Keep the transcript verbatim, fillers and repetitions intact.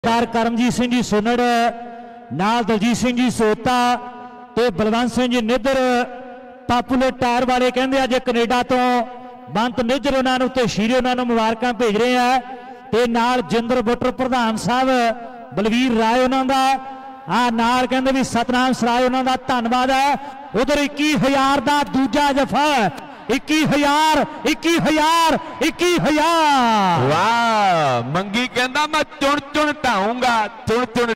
करमजीत सिंह जी सुनड़ नाल दलजीत सिंह जी सोता ते बलवंत सिंह जी निधर पापूलर टायर वाले कहते अज कनेडा तो बंत निजर उन्होंने ते शीरे उन्होंने मुबारक भेज रहे हैं ते नाल जिंदर बुटर प्रधान साहब बलवीर राय उन्होंने आ नाल कहते भी सतनाम सराय उन्होंने धन्यवाद है। उधर इक्की हजार का दूजा जफा इक्की हजार इक्की हजार इक्की हजार वाह मंगी कहता मैं चुन चुन ढाऊंगा चुन चुन